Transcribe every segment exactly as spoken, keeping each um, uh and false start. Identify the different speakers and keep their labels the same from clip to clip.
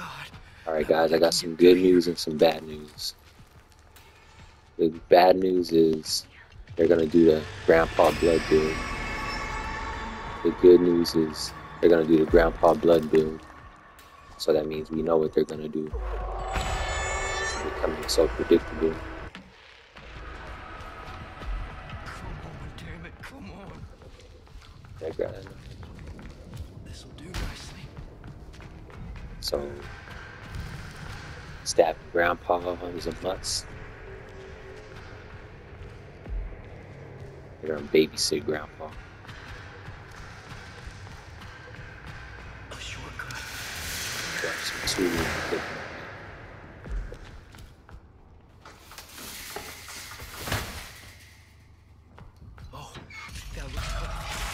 Speaker 1: Alright guys, I got some good news and some bad news. The bad news is they're gonna do the Grandpa Blood build. The good news is they're gonna do the Grandpa Blood build. So that means we know what they're gonna do. It's becoming so predictable.
Speaker 2: Come on, damn it, come on.
Speaker 1: They're gonna.
Speaker 2: This'll do nicely.
Speaker 1: So stabbing Grandpa is a must. They're gonna babysit Grandpa.
Speaker 2: A shortcut.
Speaker 1: Grab some tools.
Speaker 2: Oh, that looks good.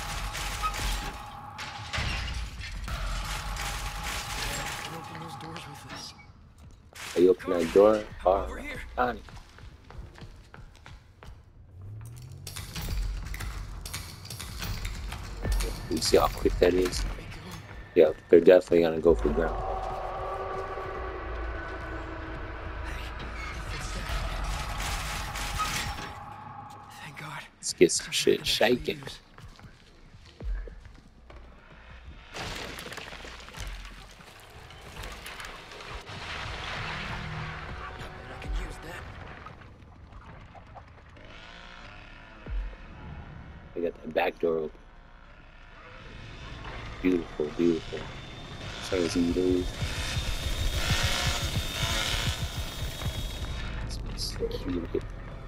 Speaker 2: I can open those doors with this.
Speaker 1: Are you open that door?
Speaker 2: Come
Speaker 1: Oh,
Speaker 2: over here.
Speaker 1: Connie. You see how quick that is? Yeah, they're definitely gonna go for Grandpa.
Speaker 2: Thank God.
Speaker 1: Let's get some shit shaking.
Speaker 2: I can use that.
Speaker 1: They got that back door open. Beautiful, beautiful. So as you lose. It's cute.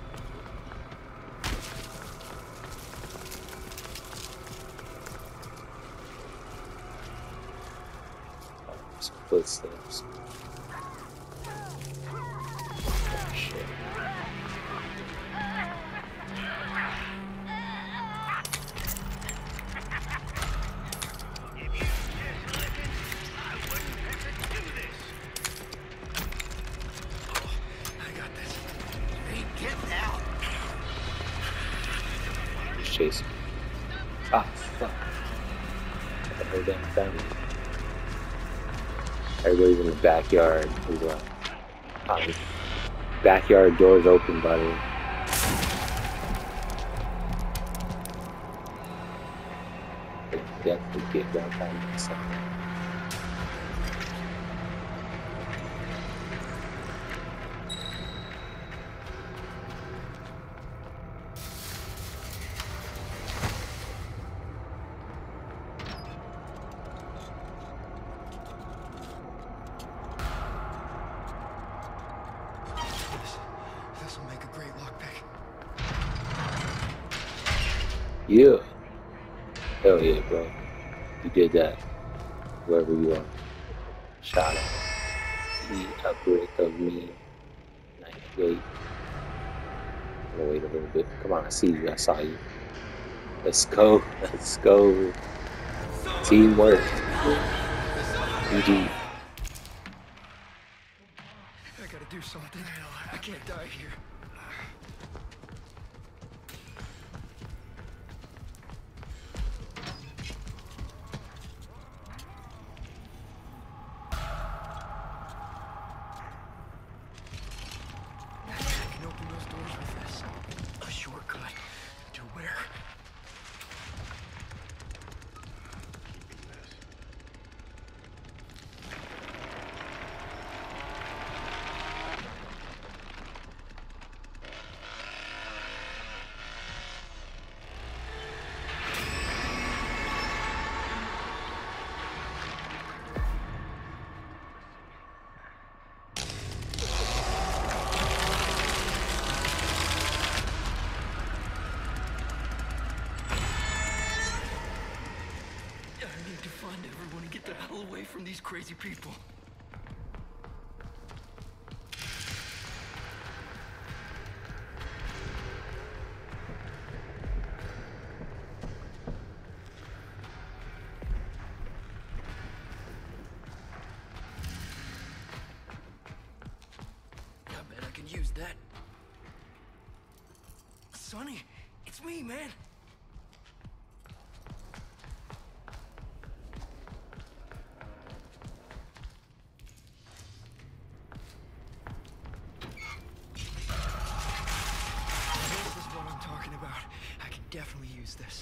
Speaker 1: Some footsteps. Oh, shit. Chasing. Ah, fuck. The whole damn family. Everybody's in the backyard. Ah, the backyard doors open, by the way. Definitely get that kind of stuff.
Speaker 2: This'll make a great lockpick.
Speaker 1: Yeah. Hell yeah, bro. You did that. Wherever you are. Shot him. Eat a brick of me. ninety-eight. I'm gonna wait a little bit. Come on, I see you. I saw you. Let's go. Let's go. Teamwork. G G.
Speaker 2: I gotta do something. I can't die here. I can open those doors with this. A shortcut. To where? I need to find everyone and get the hell away from these crazy people. I bet I can use that. Sonny, it's me, man. this?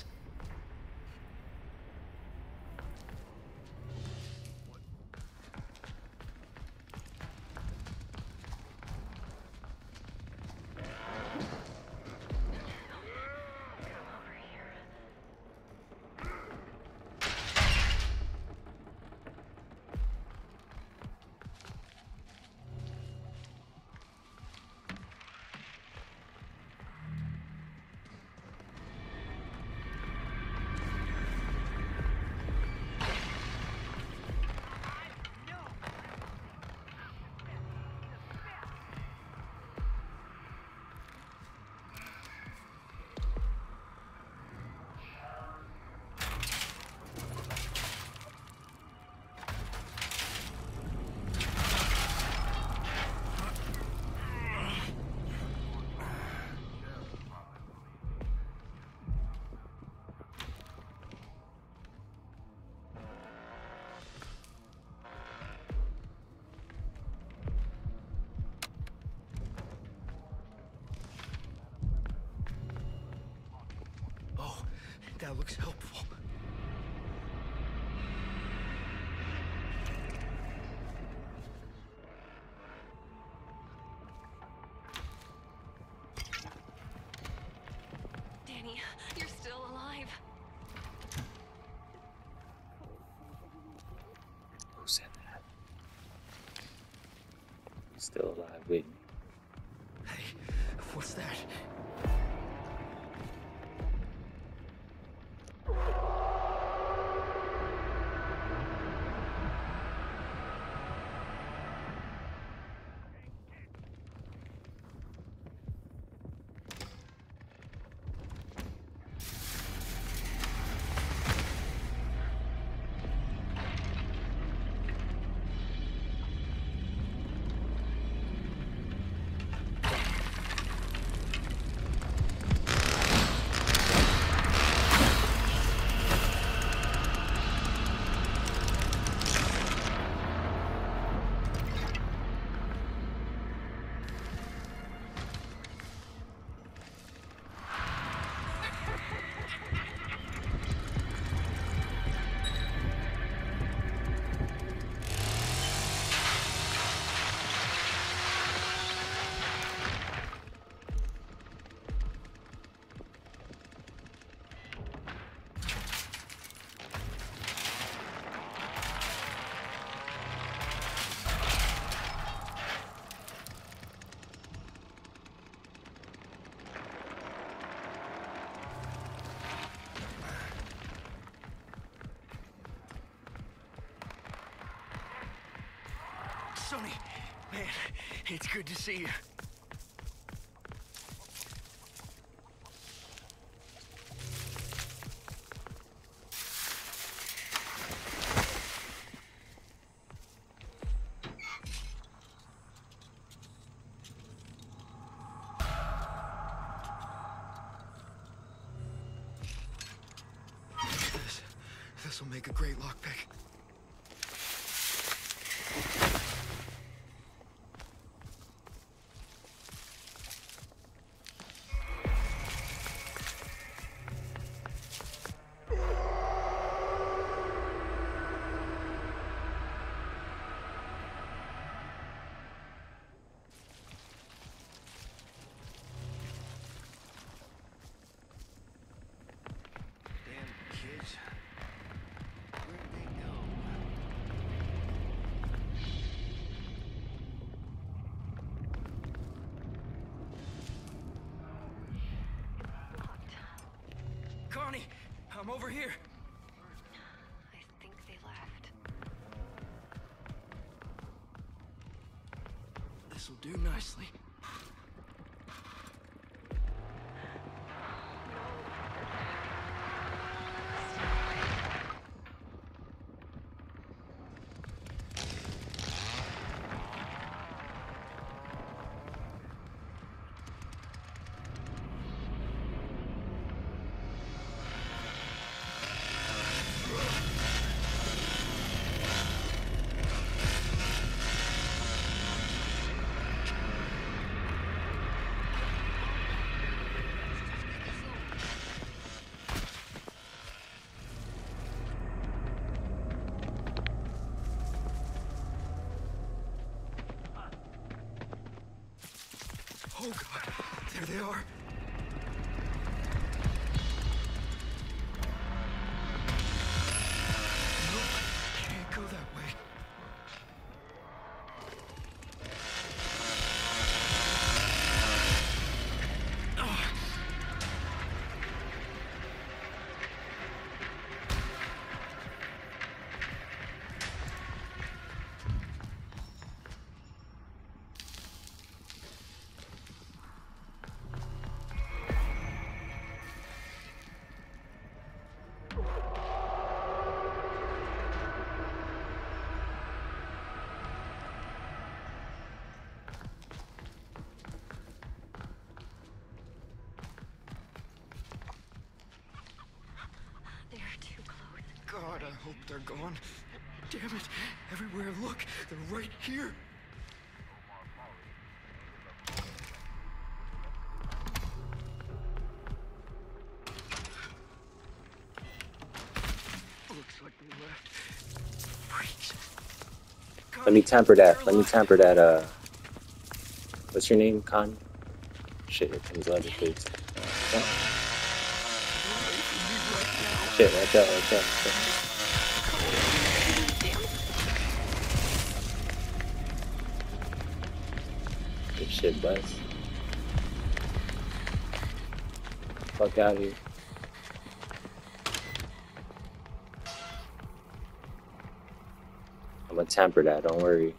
Speaker 2: Oh, that looks helpful.
Speaker 3: Danny, you're still alive.
Speaker 1: Who said that? You're still alive with me.
Speaker 2: Hey, what's that? Sonny, man, it's good to see you. This, this'll make a great lockpick. Kids, where'd they go?
Speaker 3: Locked.
Speaker 2: Connie, I'm over here.
Speaker 3: I think they left.
Speaker 2: This'll do nicely. Oh God, there they are. Nope, can't go that way.
Speaker 3: They're too close.
Speaker 2: God, I hope they're gone. Damn it, everywhere I look, they're right here. Looks like they left. Freaks.
Speaker 1: Let me temper that. Let me temper that. Uh, what's your name, Connie? Shit, here comes Leatherface. Oh. Shit, watch out, watch out, watch out. Good shit, bus. Fuck out of here. I'm gonna temper that, don't worry.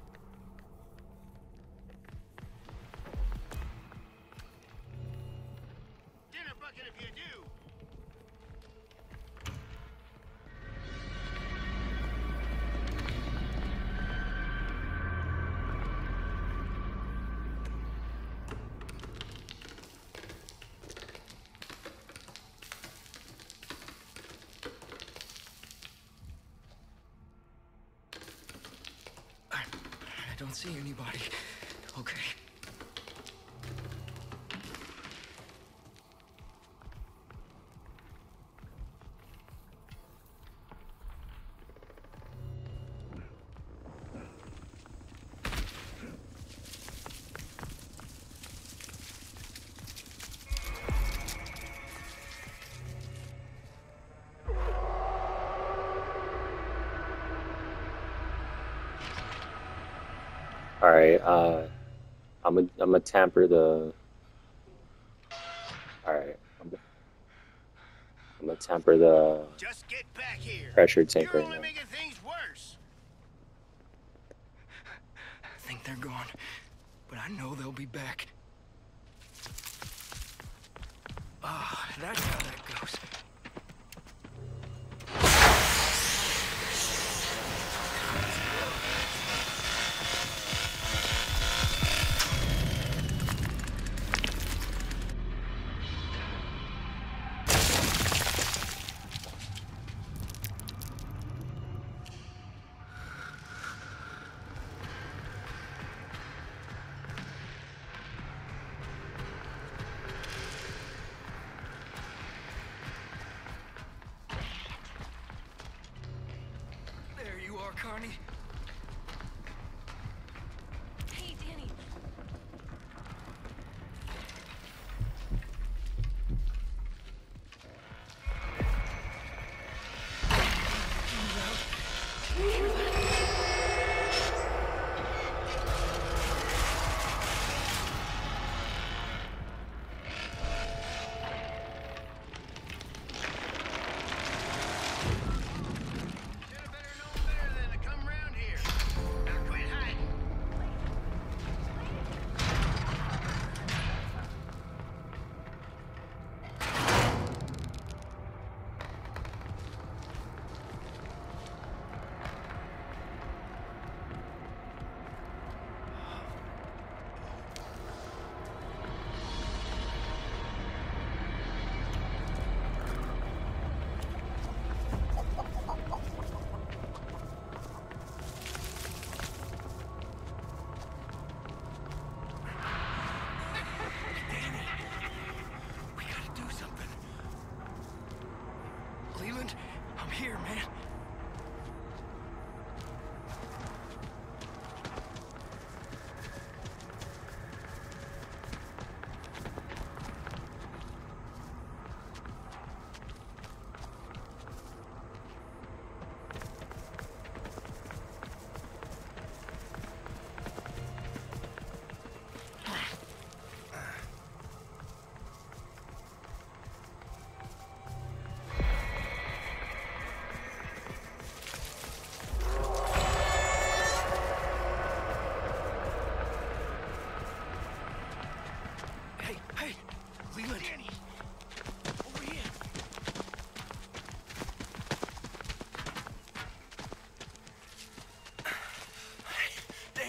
Speaker 2: Dinner bucket if you do. I, I don't see anybody. Okay.
Speaker 1: All right, uh, I'm gonna I'm gonna tamper the. All right, I'm gonna, I'm gonna temper the
Speaker 2: Just get back here.
Speaker 1: pressure tank
Speaker 2: You're
Speaker 1: right
Speaker 2: only
Speaker 1: now.
Speaker 2: making things worse. I think they're gone, but I know they'll be back. Ah, that's how that goes. There you are, Connie.
Speaker 3: Hey, Danny.
Speaker 2: Should have better known better than to come round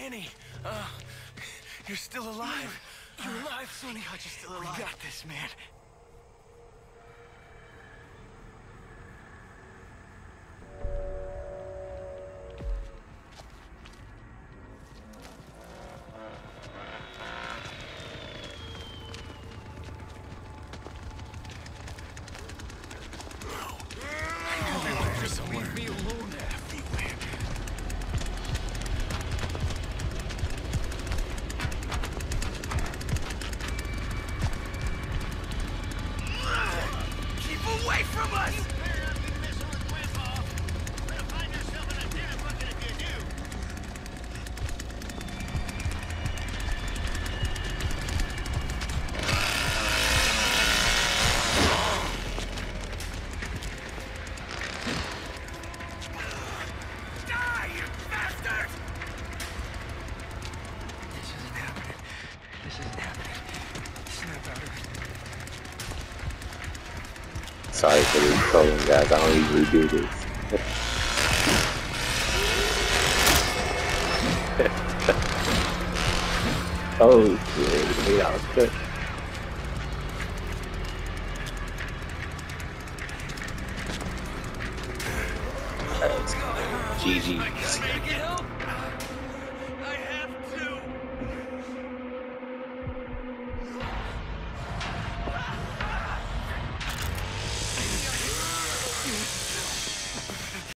Speaker 2: Danny, uh, you're still alive. You're alive, Sonny. God, you're still alive. We got this, man. Leave me alone everywhere. Keep away from us! You better not be messing with Grandpa. You're gonna find yourself in a dinner bucket if you do. Die, you bastard! This isn't happening. This isn't happening. Snap out of it.
Speaker 1: Sorry for the trolling, guys. I don't usually do this. Oh, shit. Yeah, I was good. G G.